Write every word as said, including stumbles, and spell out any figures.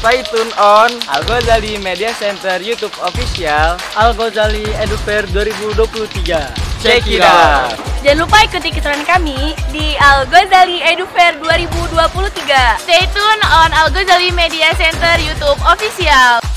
Stay tune on Al-Ghozali Media Center YouTube Official Al-Ghozali Edufair dua ribu dua puluh tiga. Check it out. Jangan lupa ikuti keseruan kami di Al-Ghozali Edufair dua ribu dua puluh tiga. Stay tune on Al-Ghozali Media Center YouTube Official.